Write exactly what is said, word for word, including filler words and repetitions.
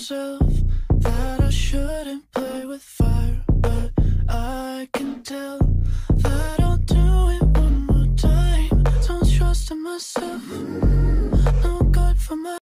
myself that I shouldn't play with fire, but I can tell